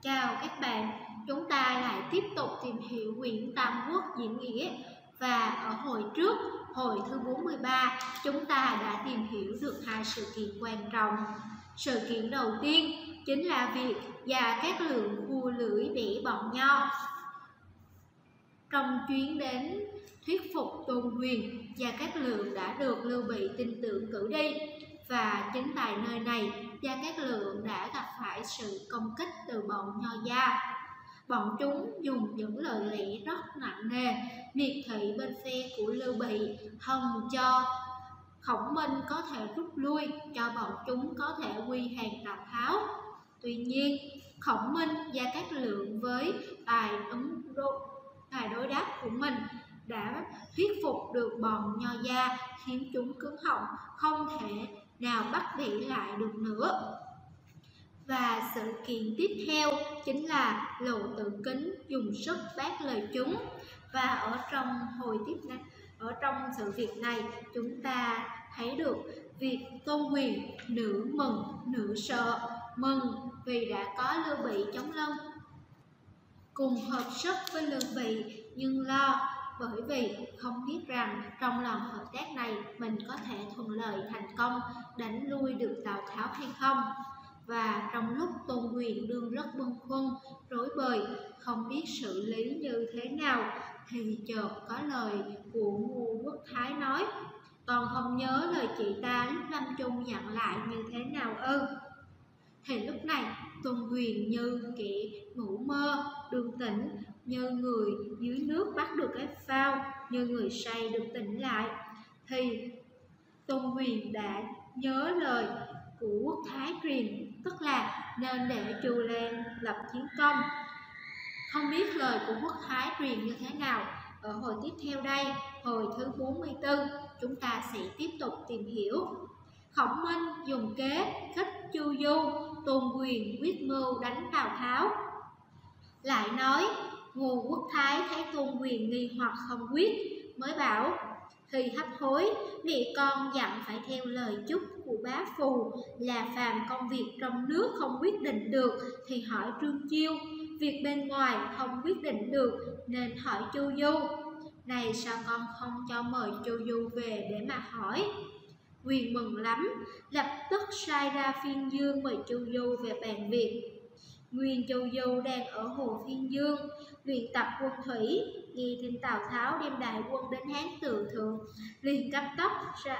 Chào các bạn, chúng ta lại tiếp tục tìm hiểu quyển Tam Quốc diễn nghĩa. Và ở hồi trước, hồi thứ 43, chúng ta đã tìm hiểu được hai sự kiện quan trọng. Sự kiện đầu tiên chính là việc Gia Cát Lượng vua lưỡi bẻ bọn Nho. Trong chuyến đến thuyết phục Tôn Quyền, Gia Cát Lượng đã được Lưu Bị tin tưởng cử đi. Và chính tại nơi này, Gia Cát Lượng đã gặp phải sự công kích từ bọn Nho Gia. Bọn chúng dùng những lời lẽ rất nặng nề, miệt thị bên phe của Lưu Bị, hòng cho Khổng Minh có thể rút lui, cho bọn chúng có thể quy hàng Tào Tháo. Tuy nhiên, Khổng Minh, Gia Cát Lượng với tài đối đáp của mình đã thuyết phục được bọn Nho Gia, khiến chúng cứng họng, không thể nào bắt bẻ lại được nữa. Và sự kiện tiếp theo chính là Lộ Tử Kính dùng sức bác lời chúng. Và ở trong sự việc này, chúng ta thấy được việc Tôn Quyền nửa mừng nửa sợ. Mừng vì đã có Lưu Bị chống lưng, cùng hợp sức với Lưu Bị, nhưng lo bởi vì không biết rằng trong lần hợp tác này mình có thể thuận lợi thành công đánh lui được Tào Tháo hay không. Và trong lúc Tôn Quyền đương rất bâng khuâng, rối bời, không biết xử lý như thế nào, thì chợt có lời của Ngô Quốc Thái nói: "Còn không nhớ lời chị ta lúc lâm chung dặn lại như thế nào ư?" Thì lúc này Tôn Quyền như kẻ ngủ mơ đương tỉnh, như người dưới nước bắt được cái phao, như người say được tỉnh lại. Thì Tôn Quyền đã nhớ lời của Quốc Thái truyền, tức là nên để Chu Lan lập chiến công. Không biết lời của Quốc Thái truyền như thế nào, ở hồi tiếp theo đây, hồi thứ 44, chúng ta sẽ tiếp tục tìm hiểu. Khổng Minh dùng kế khích Chu Du, Tôn Quyền quyết mưu đánh Tào Tháo. Lại nói, Ngô Quốc Thái thấy Tôn Quyền nghi hoặc không quyết, mới bảo: "Khi hấp hối, mẹ con dặn phải theo lời chúc của bá phù, là phàm công việc trong nước không quyết định được thì hỏi Trương Chiêu, việc bên ngoài không quyết định được nên hỏi Chu Du. Này sao con không cho mời Chu Du về để mà hỏi?" Quyền mừng lắm, lập tức sai ra Phiên Dương mời Chu Du về bàn việc. Nguyên Chu Du đang ở hồ Phiên Dương luyện tập quân thủy, nghe tin Tào Tháo đem đại quân đến Hán Tự Thượng, liền cấp tốc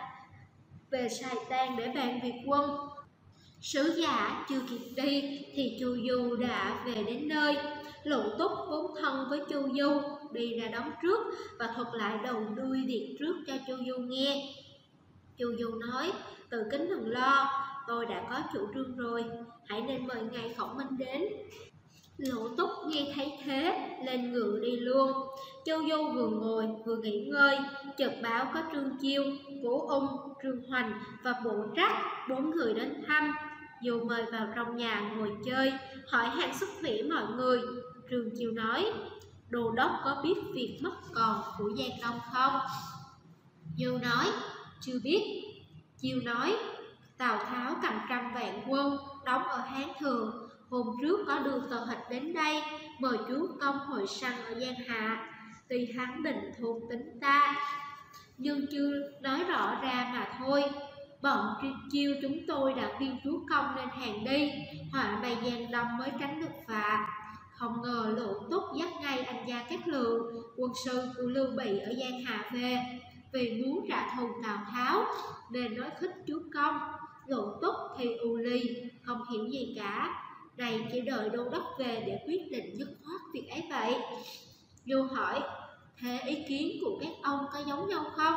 về Sài Tan để bàn việc quân. Sứ giả chưa kịp đi thì Chu Du đã về đến nơi. Lộ Túc vốn thân với Chu Du, đi ra đón trước và thuật lại đầu đuôi việc trước cho Chu Du nghe. Chu Du nói: "Tử Kính đừng lo, tôi đã có chủ trương rồi, hãy nên mời ngài Khổng Minh đến." Lộ Túc nghe thấy thế, lên ngựa đi luôn. Chu Du vừa ngồi vừa nghỉ ngơi, chợt báo có Trương Chiêu, Cố Ung, Trương Hoành và Bộ Trắc, 4 người đến thăm. Du mời vào trong nhà ngồi chơi, hỏi han sức khỏe mọi người. Trương Chiêu nói: "Đô đốc có biết việc mất còn của Giang Đông không?" Du nói: "Chưa biết." Chiêu nói: "Tào Tháo cầm 100 vạn quân đóng ở Hán Thường, hôm trước có đưa tờ hịch đến đây mời chúa công hội săn ở Giang Hạ. Tuy hắn định thôn tính ta, nhưng chưa nói rõ ra mà thôi. Bọn Chiêu chúng tôi đã khuyên chúa công nên hàng đi, họa bày Giang Đông mới tránh được phạt. Không ngờ Lộ Túc dắt ngay anh Gia Cát Lượng, quân sư của Lưu Bị ở Giang Hạ về, vì muốn trả thù Tào Tháo nên nói khích chúa công. Lộ Túc thì u ly, không hiểu gì cả, này chỉ đợi đô đốc về để quyết định dứt khoát việc ấy vậy." Du hỏi: "Thế ý kiến của các ông có giống nhau không?"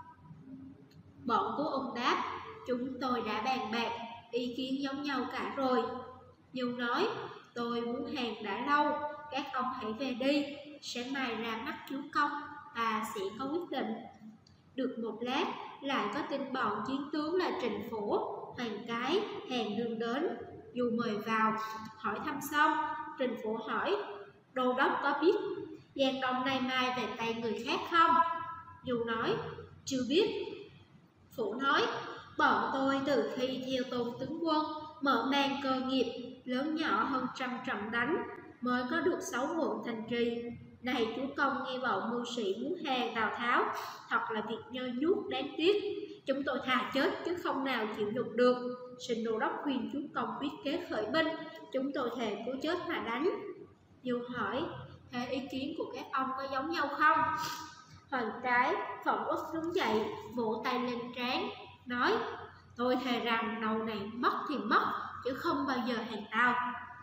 Bọn của ông đáp: "Chúng tôi đã bàn bạc, ý kiến giống nhau cả rồi." Du nói: "Tôi muốn hàng đã lâu, các ông hãy về đi, sáng mai ra mắt chúa công, ta sẽ có quyết định." Được một lát, lại có tin bọn chiến tướng là Trịnh Phổ, Hoàng Cái, Hàn Đương đến. Du mời vào, hỏi thăm xong, Trịnh Phổ hỏi: "Đô đốc có biết Giang Đông nay mai về tay người khác không?" Du nói: "Chưa biết." Phổ nói: "Bọn tôi từ khi theo Tôn tướng quân mở mang cơ nghiệp, lớn nhỏ hơn 100 trận đánh mới có được 6 quận thành trì. Này chúa công nghe bọn mưu sĩ muốn hàng Tào Tháo, thật là việc nhơ nhuốc đáng tiếc. Chúng tôi thà chết chứ không nào chịu nhục được. Xin đô đốc khuyên chúa công quyết kế khởi binh, chúng tôi thề cố chết mà đánh. Du hỏi, thế ý kiến của các ông có giống nhau không? Hoàng Trái Phỏng Uất đứng dậy, vỗ tay lên trán, nói, tôi thề rằng đầu này mất thì mất, chứ không bao giờ hàng Tào.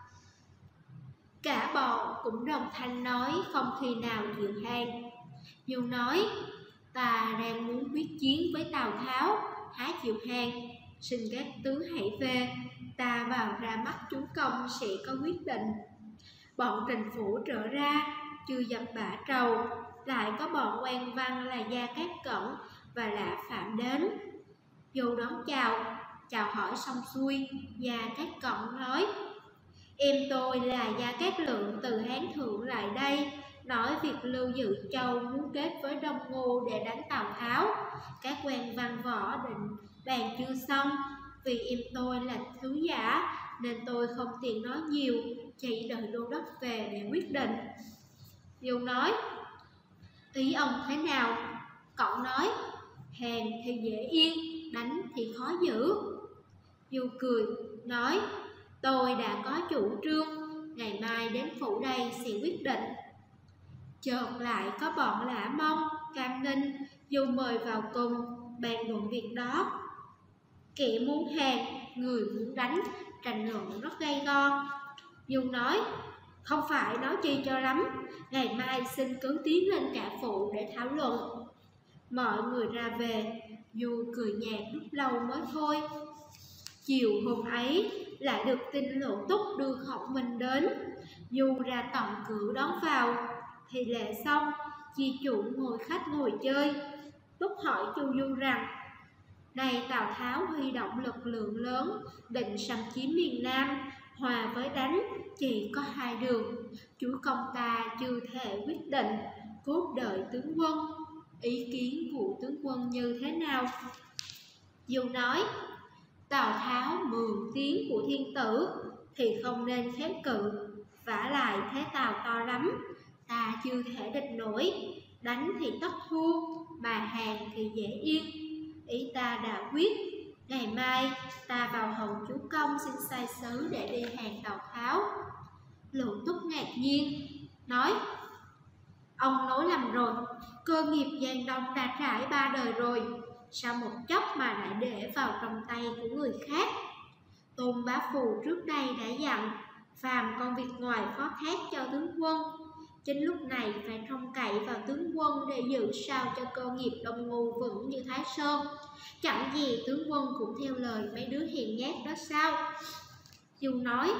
Cả bọn cũng đồng thanh nói không khi nào chịu hàng. Du nói, ta đang muốn quyết chiến với Tào Tháo, há chịu hàng. Xin các tướng hãy về, ta vào ra mắt chúa công sẽ có quyết định. Bọn Trình Phủ trở ra, chưa dập bả trầu, lại có bọn quan văn là Gia Cát Cẩn và Lã Phạm đến. Du đón chào hỏi xong xuôi, Gia Cát Cẩn nói, em tôi là Gia Cát Lượng từ Hán Thượng lại đây, nói việc Lưu Dự Châu muốn kết với Đông Ngô để đánh Tào Tháo. Các quan văn võ định bàn chưa xong, vì em tôi là thứ giả nên tôi không tiện nói nhiều, chỉ đợi đô đốc về để quyết định. Du nói, ý ông thế nào? Cậu nói, hàng thì dễ yên, đánh thì khó giữ. Du cười, nói, tôi đã có chủ trương, ngày mai đến phủ đây sẽ quyết định. Chợt lại có bọn Lã Mông, Cam Ninh, Du mời vào cùng, bàn luận việc đó. Kẻ muốn hàng, người muốn đánh, tranh luận rất gay go. Du nói, không phải nói chi cho lắm, ngày mai xin cứ tiến lên cả phụ để thảo luận. Mọi người ra về, Du cười nhạt lúc lâu mới thôi. Chiều hôm ấy, lại được tin Lộ Túc đưa Khổng Minh đến. Du ra tận cửa đón vào, thì lễ xong, chi chủ ngồi khách ngồi chơi. Túc hỏi Chu Du rằng, này Tào Tháo huy động lực lượng lớn, định xâm chiếm miền Nam, hòa với đánh, chỉ có hai đường. Chúa công ta chưa thể quyết định, cốt đợi tướng quân. Ý kiến của tướng quân như thế nào? Du nói, Tào Tháo mường tiếng của thiên tử thì không nên kháng cự, vả lại thế Tào to lắm, ta chưa thể địch nổi. Đánh thì tất thua, mà hàng thì dễ yên. Ý ta đã quyết, ngày mai ta vào hầu chúa công xin sai sứ để đi hàng Tào Tháo. Lộ Túc ngạc nhiên, nói, ông nói lầm rồi, cơ nghiệp Giang Đông đã trải 3 đời rồi, sao một chốc mà lại để vào trong tay của người khác? Tôn Bá Phù trước đây đã dặn, phàm công việc ngoài phó thác cho tướng quân. Chính lúc này phải trông cậy vào tướng quân để giữ sao cho cơ nghiệp Đông Ngô vững như Thái Sơn. Chẳng gì tướng quân cũng theo lời mấy đứa hèn nhát đó sao? Du nói,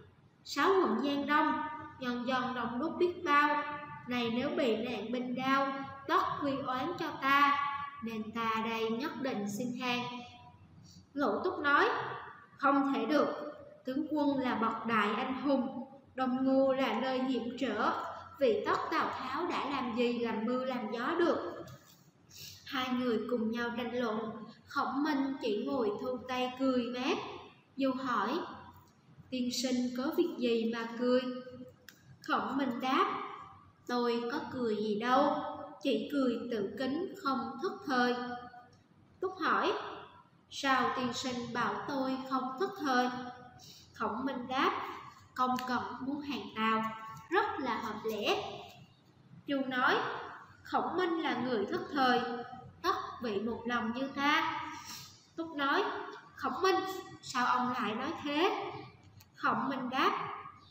6 quận Giang Đông, nhân dân đông đúc biết bao, này nếu bị nạn binh đao, tất quy oán cho ta, nên ta đây nhất định xin hàng. Lộ Túc nói, không thể được, tướng quân là bậc đại anh hùng, Đông Ngô là nơi hiểm trở, vì tất Tào Tháo đã làm gì làm mưa làm gió được. Hai người cùng nhau tranh luận, Khổng Minh chỉ ngồi thu tay cười mát. Du hỏi, tiên sinh có việc gì mà cười? Khổng Minh đáp, tôi có cười gì đâu, chỉ cười tự kính không thức thời. Túc hỏi, sao tiên sinh bảo tôi không thức thời? Khổng Minh đáp, công cận muốn hàng Tào, rất là hợp lẽ. Du nói, Khổng Minh là người thức thời, tất bị một lòng như ta. Túc nói, Khổng Minh, sao ông lại nói thế? Khổng Minh đáp,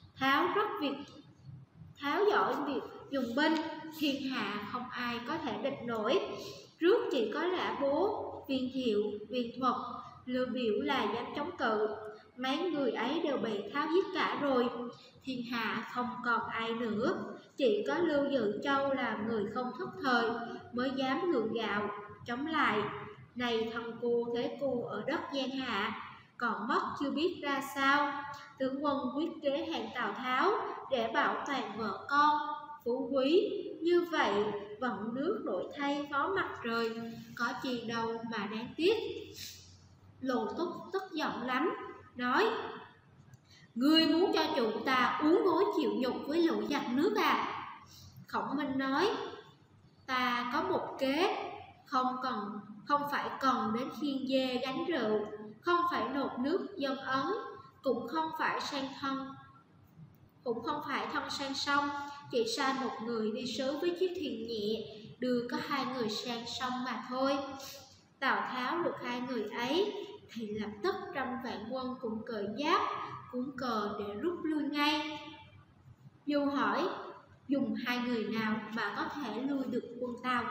Tháo giỏi việc dùng binh, thiên hạ không ai có thể địch nổi. Trước chỉ có Lã Bố, Viên Thiệu, Viên Thuật, Lưu Biểu là dám chống cự. Mấy người ấy đều bị Tháo giết cả rồi, thiên hạ không còn ai nữa. Chỉ có Lưu Dự Châu là người không thức thời, mới dám gượng gạo, chống lại. Này thằng cô thế cô ở đất Giang Hạ, còn mất chưa biết ra sao. Tướng quân quyết kế hàng Tào Tháo để bảo toàn vợ con, phú quý. Như vậy vận nước đổi thay phó mặt trời, có gì đâu mà đáng tiếc. Lộ Túc tức giận lắm, nói, Ngươi muốn cho chủ ta uống gối chịu nhục với lũ giặc nước à? Khổng Minh nói, ta có một kế, không phải cần đến khiêng dê gánh rượu, không phải nộp nước dân ấn, cũng không phải thân sang sông, chỉ sai một người đi sứ với chiếc thuyền nhẹ, đưa có 2 người sang sông mà thôi. Tào Tháo được 2 người ấy thì lập tức 100.000 quân cùng cởi giáp, cuốn cờ để rút lui ngay. Du hỏi, dùng 2 người nào mà có thể lui được quân Tào?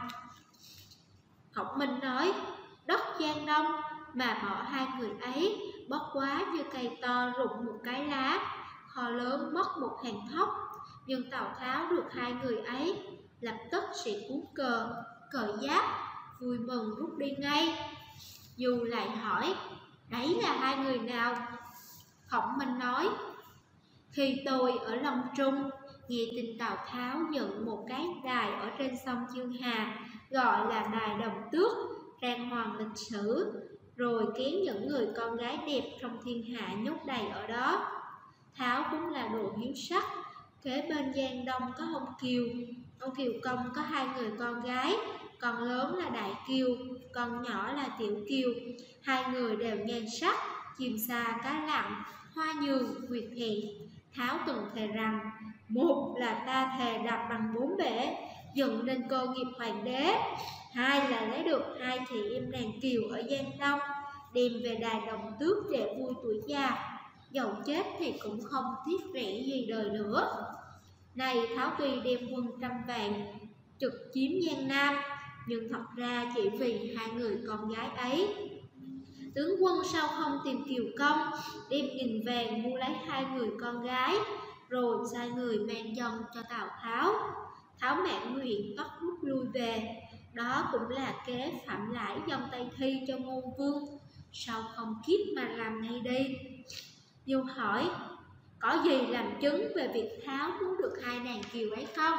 Khổng Minh nói, đất Giang Đông mà bỏ 2 người ấy, bất quá như cây to rụng một cái lá, kho lớn mất một hàng thóc. Nhưng Tào Tháo được 2 người ấy, lập tức sẽ cuốn cờ, cởi giáp, vui mừng rút đi ngay. Du lại hỏi, đấy là 2 người nào? Khổng Minh nói, khi tôi ở Long Trung, nghe tin Tào Tháo dựng một cái đài ở trên sông Chương Hà, gọi là đài Đồng Tước, trang hoàng lịch sử, rồi kéo những người con gái đẹp trong thiên hạ nhốt đầy ở đó. Tháo cũng là đồ hiếu sắc. Kế bên Giang Đông có ông Kiều Công có 2 người con gái, con lớn là Đại Kiều, con nhỏ là Tiểu Kiều. 2 người đều nhan sắc, chim sa cá lặn, hoa nhường, nguyệt hẹn. Tháo từng thề rằng, một là ta thề đạp bằng 4 bể, dựng nên cơ nghiệp hoàng đế. 2 là lấy được 2 chị em nàng Kiều ở Giang Đông, đem về đài Đồng Tước để vui tuổi già. Dẫu chết thì cũng không tiếc rẻ gì đời nữa. Này Tháo tuy đem quân 100.000 trực chiếm Giang Nam, nhưng thật ra chỉ vì 2 người con gái ấy. Tướng quân sao không tìm Kiều Công, đem nghìn vàng mua lấy 2 người con gái, rồi sai người mang dâng cho Tào Tháo. Tháo mãn nguyện tất rút lui về. Đó cũng là kế phạm lãi dâng Tây Thi cho Ngô Vương, sao không kiếp mà làm ngay đi? Du hỏi, có gì làm chứng về việc Tháo muốn được 2 nàng Kiều ấy không?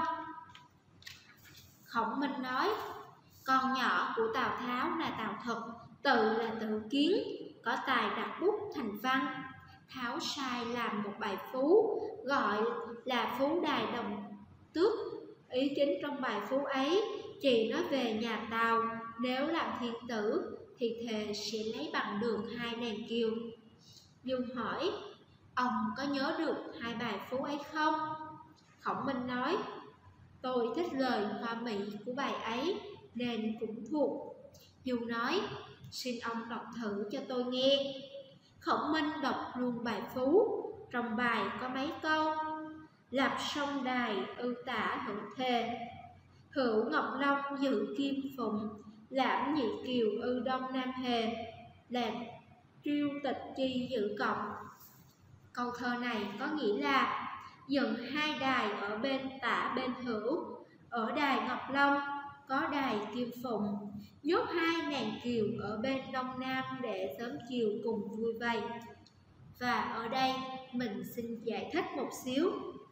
Khổng Minh nói, con nhỏ của Tào Tháo là Tào Thực, tự là Tự Kiến, có tài đặt bút thành văn. Tháo sai làm một bài phú, gọi là Phú Đài Đồng Tước. Ý chính trong bài phú ấy chỉ nói về nhà Tào, nếu làm thiên tử thì thề sẽ lấy bằng được 2 nàng Kiều. Du hỏi, ông có nhớ được 2 bài phú ấy không? Khổng Minh nói, tôi thích lời hoa mỹ của bài ấy nên cũng thuộc. Du nói, xin ông đọc thử cho tôi nghe. Khổng Minh đọc luôn bài phú. Trong bài có mấy câu: lập sông đài ưu tả hữu thề, hữu ngọc long dự kim phụng, lãm nhị kiều ư đông nam hề, làm triêu tịch chi dự cộng. Câu thơ này có nghĩa là dựng 2 đài ở bên tả bên hữu. Ở đài Ngọc Long có đài Kim Phụng, nhốt 2 nàng kiều ở bên đông nam để sớm chiều cùng vui vầy. Và ở đây mình xin giải thích một xíu.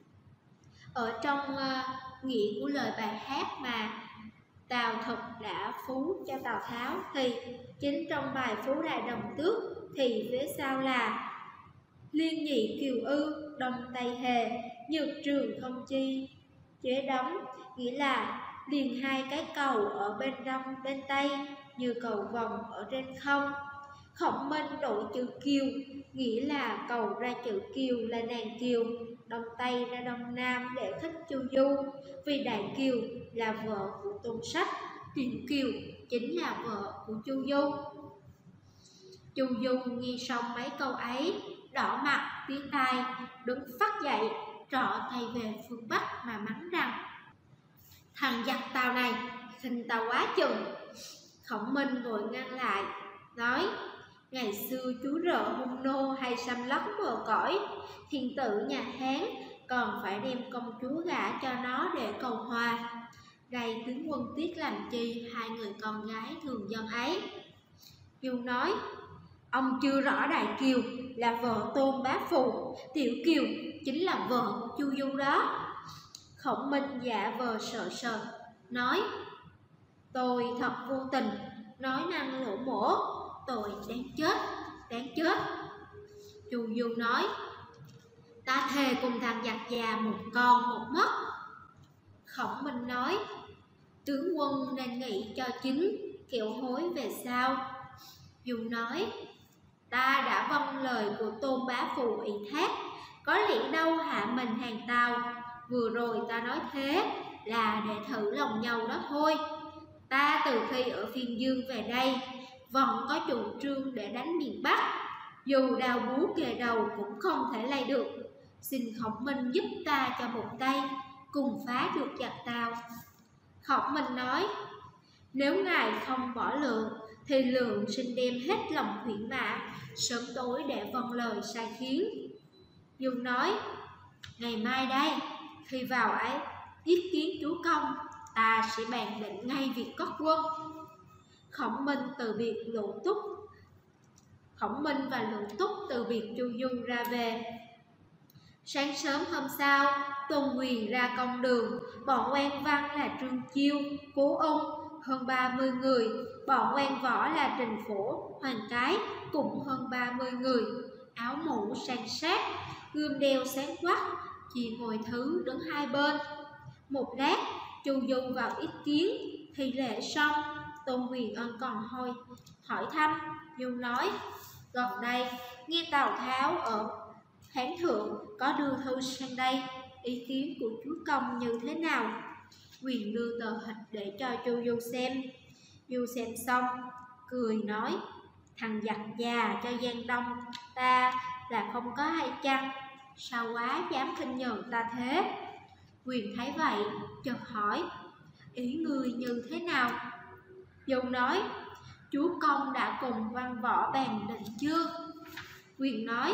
Ở trong nghĩa của lời bài hát mà Tào Thực đã phú cho Tào Tháo thì chính trong bài Phú Đài Đồng Tước thì phía sau là liên nhị kiều ư đông tây hề, nhược trường không chi chế đóng, nghĩa là liền 2 cái cầu ở bên đông bên tây như cầu vồng ở trên không. Khổng Minh đổi chữ kiều, nghĩa là cầu ra chữ kiều là nàng kiều, đông tây ra đông nam để khích Chu Du, vì Đại Kiều là vợ của Tôn Sách, Tiểu Kiều chính là vợ của Chu Du. Chu Du nghe xong mấy câu ấy, đỏ mặt tiến tai, đứng phắt dậy, trọ tay về phương Bắc mà mắng rằng: thằng giặc Tào này khinh tao quá chừng. Khổng Minh vội ngăn lại, nói: ngày xưa chú rợ hung nô hay xâm lấn bờ cõi, thiên tử nhà Hán còn phải đem công chúa gả cho nó để cầu hòa. Đây tướng quân tiếc làm chi 2 người con gái thường dân ấy. Du nói: ông chưa rõ Đại Kiều là vợ Tôn Bá Phụ, Tiểu Kiều chính là vợ của Chu Du đó. Khổng Minh giả vờ sợ sệt, nói: tôi thật vô tình, nói năng lỗ mỗ, tôi đáng chết, đáng chết. Chu Du nói: Ta thề cùng thằng giặc già một con một mất. Khổng Minh nói: tướng quân nên nghĩ cho chính, kẻo hối về sau. Dung nói: ta đã vâng lời của Tôn bá phụ ủy thác, có lẽ đâu hạ mình hàng Tàu. Vừa rồi ta nói thế là để thử lòng nhau đó thôi. Ta từ khi ở Phiên Dương về đây vẫn có chủ trương để đánh miền Bắc, dù đào búa kề đầu cũng không thể lay được. Xin Khổng Minh giúp ta cho một tay, cùng phá được giặc Tàu. Khổng Minh nói: nếu ngài không bỏ Lượng thì Lượng xin đem hết lòng khuyển mã, sớm tối để vâng lời sai khiến. Dung nói: ngày mai đây, khi vào ấy ý kiến chúa công, ta sẽ bàn định ngay việc cất quân. Khổng Minh và Lượng Túc từ biệt Chu Du ra về. Sáng sớm hôm sau, Tôn Quyền ra công đường, bọn quan văn là Trương Chiêu, Cố Ung hơn 30 người, bọn quan võ là Trình Phổ, Hoàng Cái cũng hơn 30 người, áo mũ san sát, gươm đeo sáng quắc, chia ngồi thứ đứng hai bên. Một lát, Chu Du vào ý kiến, thì lễ xong, Tôn Quyền ân còn hỏi thăm. Dung nói: gần đây nghe Tào Tháo ở Hán Thượng có đưa thư sang đây, ý kiến của chúa công như thế nào? Quyền đưa tờ hịch để cho Chu Du xem. Du xem xong cười nói: thằng giặc già cho Giang Đông ta là không có hay chăng? Sao quá dám khinh nhờn ta thế? Quyền thấy vậy chợt hỏi: ý ngươi như thế nào? Du nói: chúa công đã cùng văn võ bàn định chưa? Quyền nói: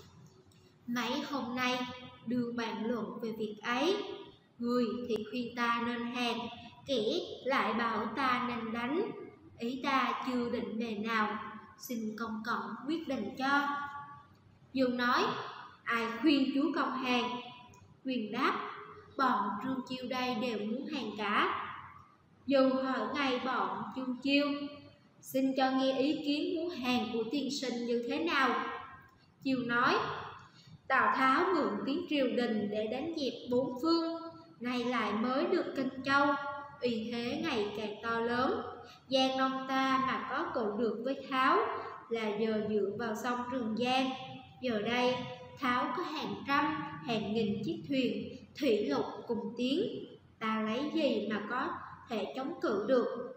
mấy hôm nay đường bàn luận về việc ấy. Người thì khuyên ta nên hàng, kẻ lại bảo ta nên đánh. Ý ta chưa định đề nào, xin công cộng quyết định cho. Dương nói: ai khuyên chúa công hàng? Quyền đáp: bọn Trương Chiêu đây đều muốn hàng cả. Dương hỏi ngay bọn Trương Chiêu: xin cho nghe ý kiến muốn hàng của tiên sinh như thế nào? Chiêu nói: Tào Tháo mượn tiếng triều đình để đánh dẹp bốn phương, nay lại mới được Kinh Châu, uy thế ngày càng to lớn. Giang Đông ta mà có cự được với Tháo là giờ dựa vào sông Trường Giang. Giờ đây Tháo có hàng trăm, hàng nghìn chiếc thuyền, thủy lục cùng tiến, ta lấy gì mà có thể chống cự được?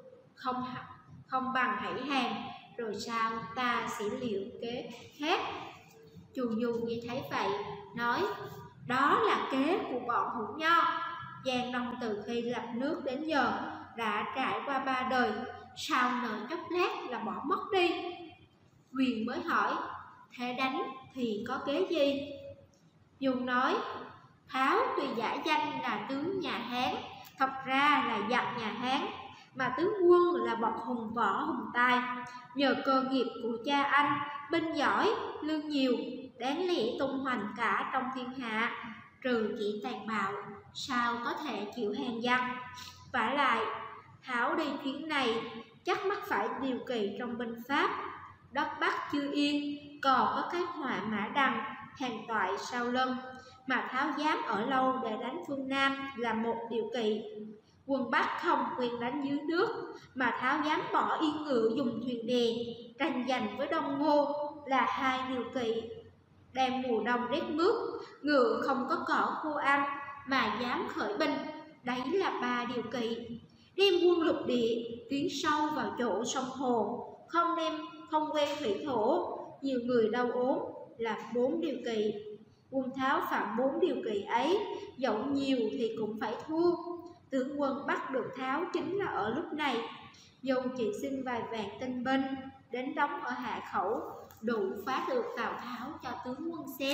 Không bằng hãy hàng, rồi sao ta sẽ liệu kế khác. Chu Du nghe thấy vậy, nói: đó là kế của bọn Hữu Nho. Giang Đông từ khi lập nước đến giờ đã trải qua 3 đời, sao nỡ chốc lát là bỏ mất đi? Quyền mới hỏi: thế đánh thì có kế gì? Dung nói: Tháo tuy giả danh là tướng nhà Hán, thật ra là giặc nhà Hán, mà tướng quân là bậc hùng võ hùng tài. Nhờ cơ nghiệp của cha anh, binh giỏi, lương nhiều, đáng lẽ tung hoành cả trong thiên hạ, trừ chỉ tàn bạo, sao có thể chịu hàng giặc? Vả lại, Tháo đi chuyến này chắc mắc phải điều kỳ trong binh pháp. Đất Bắc chưa yên, còn có cái họa mã đằng hàng toại sau lưng, mà Tháo dám ở lâu để đánh phương Nam là một điều kỳ. Quân Bắc không quen đánh dưới nước, mà Tháo dám bỏ yên ngựa dùng thuyền bè tranh giành với Đông Ngô là 2 điều kỳ. Đang mùa đông rét mướt, ngựa không có cỏ khô ăn mà dám khởi binh, đấy là 3 điều kỳ. Đem quân lục địa tiến sâu vào chỗ sông hồ, không quen thủy thổ, nhiều người đau ốm là 4 điều kỳ. Quân Tháo phạm 4 điều kỳ ấy, dẫu nhiều thì cũng phải thua. Tướng quân bắt được Tháo chính là ở lúc này. Dù chỉ xin vài vạn tinh binh đến đóng ở Hạ Khẩu, đủ phá được Tào Tháo cho tướng quân xem.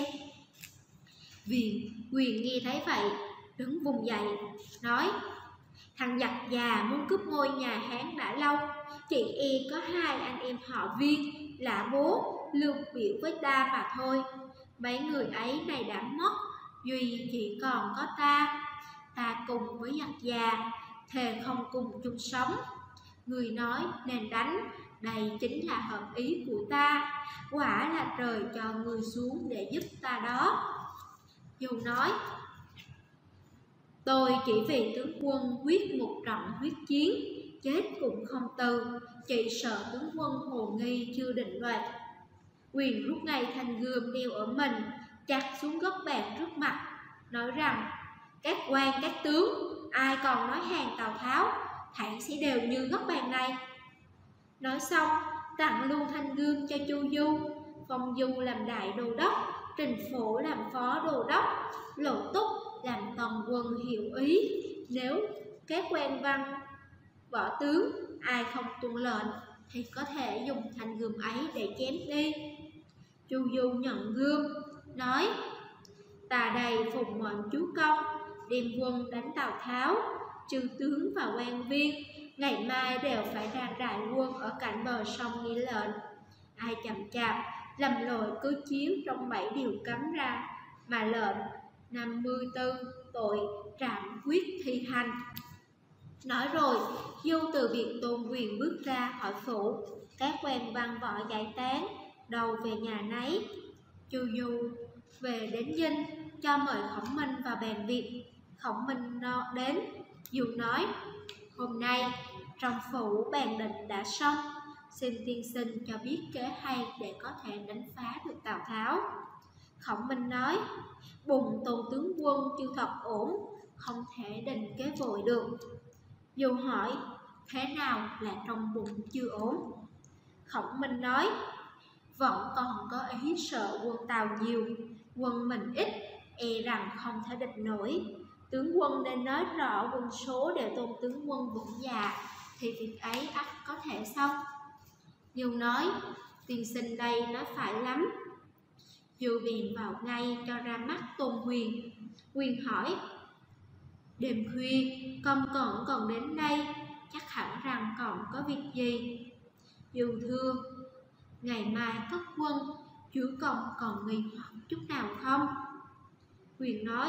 Quyền nghe thấy vậy, đứng vùng dậy, nói: thằng giặc già muốn cướp ngôi nhà Hán đã lâu, chỉ e có 2 anh em họ Viên là bố lương biểu với ta mà thôi. Mấy người ấy này đã mất, duy chỉ còn có ta cùng với giặc già, thề không cùng chung sống. Người nói nên đánh, đây chính là hợp ý của ta, quả là trời cho người xuống để giúp ta đó. Dù nói: tôi chỉ vì tướng quân quyết một trận huyết chiến, chết cũng không từ, chỉ sợ tướng quân hồ nghi chưa định đoạt. Quyền rút ngay thanh gươm đeo ở mình, chặt xuống góc bàn trước mặt, nói rằng: các quan các tướng, ai còn nói hàng Tào Tháo, thảy sẽ đều như góc bàn này. Nói xong, tặng luôn thanh gươm cho Chu Du, phong Du làm đại đô đốc, Trình Phổ làm phó đô đốc, Lộ Túc làm toàn quân hiệu ý. Nếu các quan văn võ tướng ai không tuân lệnh thì có thể dùng thanh gươm ấy để chém đi. Chu Du nhận gươm, nói: ta đây phụng mệnh chúa công, đem quân đánh Tào Tháo. Chư tướng và quan viên ngày mai đều phải ra đại quân ở cạnh bờ sông nghe lệnh. Ai chậm chạp lầm lội cứ chiếu trong 7 điều cấm ra mà lệnh 54 tội trảm quyết thi hành. Nói rồi, Du từ biệt Tôn Quyền bước ra khỏi phủ. Các quan văn võ giải tán, đầu về nhà nấy. Chu Du về đến dinh, cho mời Khổng Minh vào bàn việc. Khổng Minh đến, Du nói: hôm nay trong phủ bàn định đã xong, xin tiên sinh cho biết kế hay để có thể đánh phá được Tào Tháo. Khổng Minh nói: bùng Tôn tướng quân chưa thật ổn, không thể định kế vội được. Du hỏi: thế nào là trong bụng chưa ổn? Khổng Minh nói: vẫn còn có ý sợ quân Tào nhiều, quân mình ít, e rằng không thể địch nổi. Tướng quân nên nói rõ quân số để Tôn tướng quân vững dạ, thì việc ấy ắt có thể xong. Du nói: tiên sinh đây nói phải lắm. Du bèn vào ngay cho ra mắt Tôn Quyền. Quyền hỏi: đêm khuya công còn đến đây, chắc hẳn rằng còn có việc gì? Du thưa: ngày mai cất quân, chúa công còn nghi hoặc chút nào không? Quyền nói: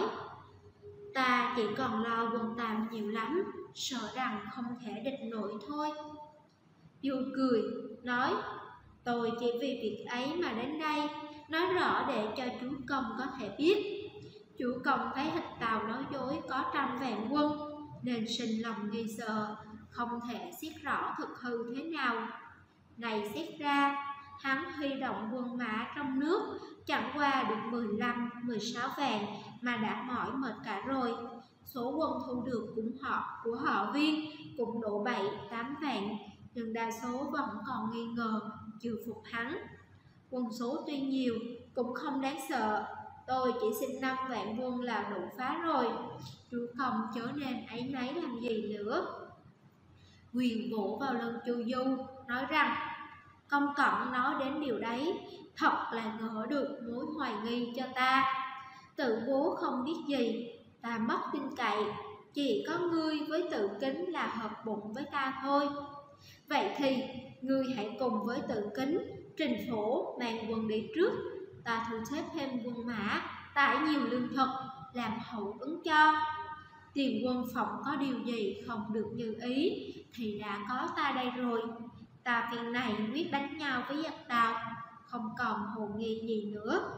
ta chỉ còn lo quân Tào nhiều lắm, sợ rằng không thể địch nổi thôi. Du cười, nói: tôi chỉ vì việc ấy mà đến đây, nói rõ để cho chúa công có thể biết. Chúa công thấy Hịch Tào nói dối có 100.000 quân, nên sinh lòng nghi sợ, không thể xét rõ thực hư thế nào. Này xét ra, hắn huy động quân mã trong nước chẳng qua được 15-16 vạn mà đã mỏi mệt cả rồi. Số quân thu được của họ Viên cũng độ 7-8 vạn, nhưng đa số vẫn còn nghi ngờ, chưa phục hắn. Quân số tuy nhiều cũng không đáng sợ, tôi chỉ xin 5 vạn quân là đủ phá rồi. Chúa công chớ nên áy náy làm gì nữa. Quyền vỗ vào lưng Chu Du, nói rằng: công cận nói đến điều đấy, thật là gỡ được mối hoài nghi cho ta. Tự bố không biết gì, ta mất tin cậy, chỉ có ngươi với Tự Kính là hợp bụng với ta thôi. Vậy thì ngươi hãy cùng với Tự Kính, Trình Phổ mang quân đi trước, ta thu xếp thêm quân mã, tải nhiều lương thực, làm hậu ứng cho. Tiền quân phòng có điều gì không được như ý thì đã có ta đây rồi. Ta phiền này quyết đánh nhau với giặc Tào, không còn hồ nghi gì nữa.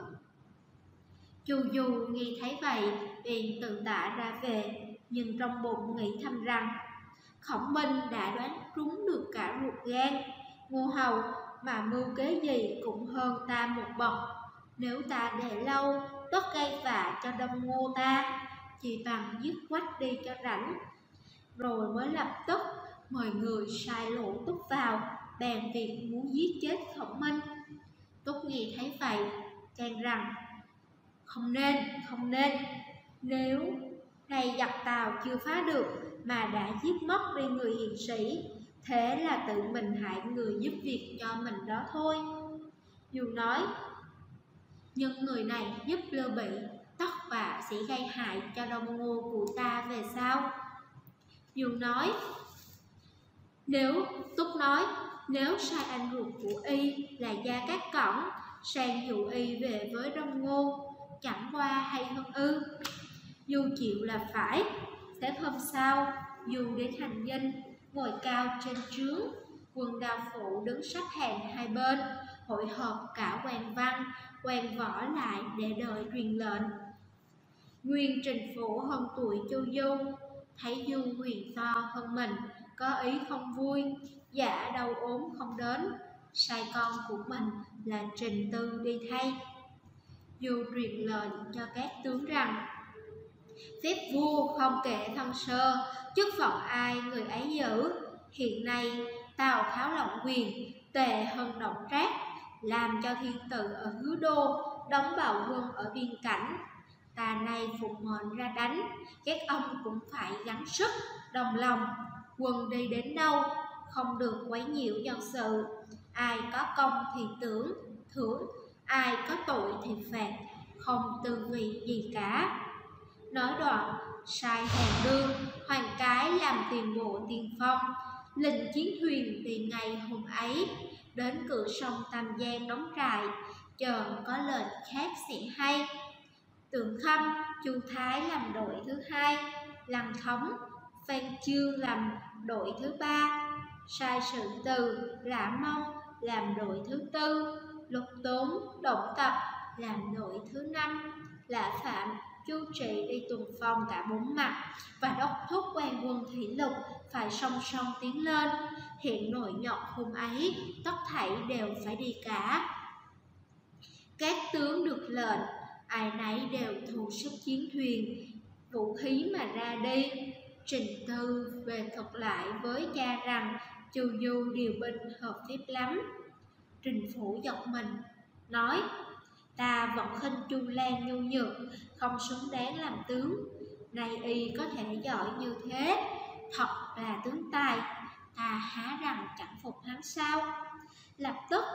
Chu Du nghe thấy vậy bèn tự tạ ra về, nhưng trong bụng nghĩ thầm rằng: Khổng Minh đã đoán trúng được cả ruột gan, Ngô Hầu mà mưu kế gì cũng hơn ta một bậc. Nếu ta để lâu, tất gây vạ cho Đông Ngô ta, chỉ bằng giết quách đi cho rảnh. Rồi mới lập tức mời người sai Lộ Túc vào, bàn việc muốn giết chết Khổng Minh. Túc nghe thấy vậy càng rằng: không nên, nếu này giặc Tào chưa phá được mà đã giết mất đi người hiền sĩ, thế là tự mình hại người giúp việc cho mình đó thôi. Du nói: nhưng người này giúp Lưu Bị, tất và sẽ gây hại cho Đông Ngô của ta về sau. Du nói: Túc nói: nếu sai anh ruột của y là Gia Cát Cổng sang dụ y về với Đông Ngô, chẳng qua hay hơn ư? Du chịu là phải. Thế hôm sau, Du đến hành dinh, ngồi cao trên trướng, quân Đao Phụ đứng sắp hàng hai bên, hội họp cả quan văn, quan võ lại để đợi truyền lệnh. Nguyên Trình Phủ hơn tuổi Chu Du, thấy Du quyền to hơn mình, có ý không vui, dạ đau ốm không đến, sai con của mình là Trình Tư đi thay. Du truyền lời cho các tướng rằng: phép vua không kể thân sơ, chức phận ai người ấy giữ. Hiện nay Tào Tháo lộng quyền, tệ hơn Đổng Trác, làm cho thiên tử ở Hứa Đô đóng bạo quân ở biên cảnh. Ta nay phục mệnh ra đánh, các ông cũng phải gắng sức đồng lòng. Quân đi đến đâu không được quấy nhiễu dân sự, ai có công thì thưởng, ai có tội thì phạt, không tư vị gì cả. Nói đoạn sai Hàn Đương, Hoàng Cái làm tiền bộ tiên phong, lệnh chiến thuyền từ ngày hôm ấy đến cửa sông Tam Giang đóng trại, chờ có lệnh khác sẽ hay. Tượng Khâm, Chu Thái làm đội thứ hai, Lăng Thống, Phan Chương làm đội thứ ba, sai Sử Từ, Lã Mông làm đội thứ tư, Lục Tốn, Động Tập làm đội thứ năm, Lã Phạm, Chu Trị đi tuần phòng cả bốn mặt và đốc thúc quan quân thủy lục phải song song tiến lên. Hiện nội nhọc hôm ấy, tất thảy đều phải đi cả. Các tướng được lệnh, ai nấy đều thu sức chiến thuyền, vũ khí mà ra đi. Trình Tư về thuật lại với cha rằng Chu Du điều binh hợp phép lắm. Trình Phủ giật mình, nói: ta vẫn khinh Chu Lan nhu nhược, không xứng đáng làm tướng. Nay y có thể giỏi như thế, thật là tướng tài, ta há rằng chẳng phục hắn sao? Lập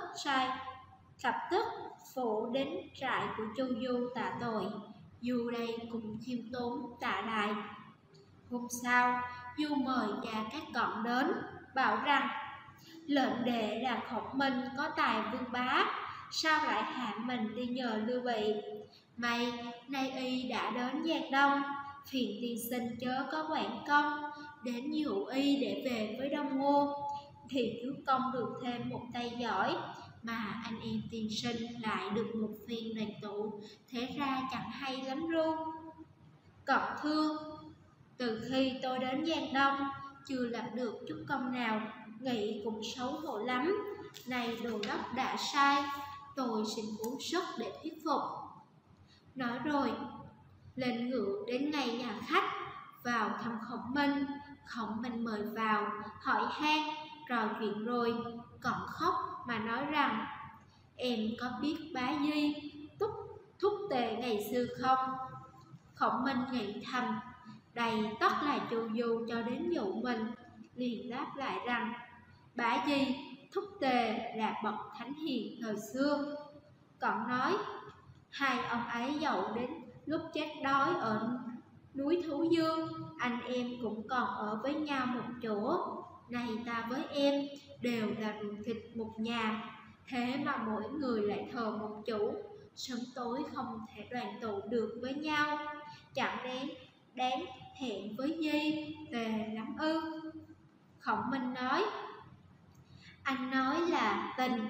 tức Phủ đến trại của Chu Du tạ tội. Du đây cùng khiêm tốn tạ lại. Hôm sau, Du mời Gia Cát Cận đến, bảo rằng: lệnh đệ là Khổng Minh có tài vương bá, sao lại hạ mình đi nhờ Lưu Bị? May nay y đã đến Giang Đông, phiền tiên sinh chớ có quản công, đến dụ y để về với Đông Ngô, thì cứu công được thêm một tay giỏi, mà anh em tiên sinh lại được một phiên đoàn tụ, thế ra chẳng hay lắm ru. Cận thưa, từ khi tôi đến Giang Đông, chưa lập được chút công nào, nghĩ cũng xấu hổ lắm. Này đồ đốc đã sai, tôi xin cố sức để thuyết phục. Nói rồi, lên ngựa đến ngay nhà khách, vào thăm Khổng Minh. Khổng Minh mời vào, hỏi han, trò chuyện rồi, Cận khóc mà nói rằng: em có biết Bá Di, Thúc Tề ngày xưa không? Khổng Minh nghĩ thầm, đây tất là Chu Du cho đến dụ mình, liền đáp lại rằng: Bá Di, Thúc Tề là bậc thánh hiền thời xưa. Cận nói: hai ông ấy dậu đến lúc chết đói ở núi Thú Dương, anh em cũng còn ở với nhau một chỗ. Này ta với em đều là ruột thịt một nhà, thế mà mỗi người lại thờ một chủ, sớm tối không thể đoàn tụ được với nhau, chẳng đáng hẹn với Di Tề lắm ư? Khổng Minh nói: anh nói là tình,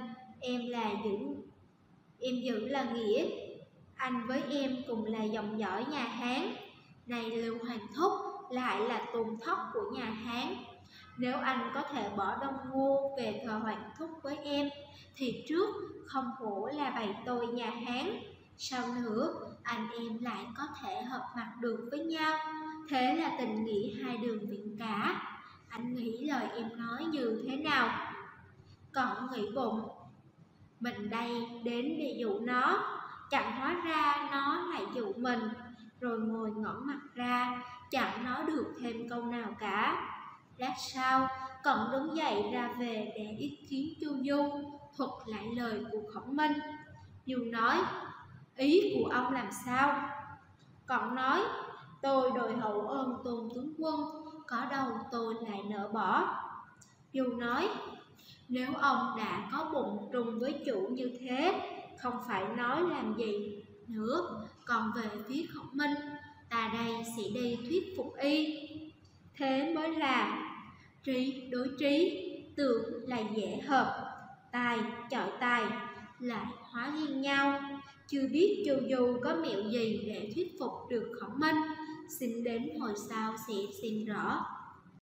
em giữ là nghĩa. Anh với em cùng là dòng dõi nhà Hán, này Lưu Hoàng Thúc lại là tôn thất của nhà Hán. Nếu anh có thể bỏ Đông Ngô về thờ Hoàng Thúc với em, thì trước không hổ là bầy tôi nhà Hán, sau nữa anh em lại có thể hợp mặt được với nhau, thế là tình nghĩa hai đường viễn cả. Anh nghĩ lời em nói như thế nào? Cận nghĩ bụng, mình đây đến để dụ nó, chẳng hóa ra nó lại dụ mình, rồi ngồi ngẩn mặt ra, chẳng nói được thêm câu nào cả. Lát sau, Cận đứng dậy ra về để ý kiến Chu Du, thuật lại lời của Khổng Minh. Du nói: ý của ông làm sao? Cận nói: tôi đòi hậu ơn Tôn tướng quân, có đâu tôi lại nỡ bỏ. Du nói: nếu ông đã có bụng trùng với chủ như thế, không phải nói làm gì nữa. Còn về phía Khổng Minh, ta đây sẽ đi thuyết phục y, thế mới là trí đối trí, tưởng là dễ hợp, tài chọi tài lại hóa duyên nhau. chưa biết Chu Du có mẹo gì để thuyết phục được Khổng Minh. Xin đến hồi sau sẽ xem rõ.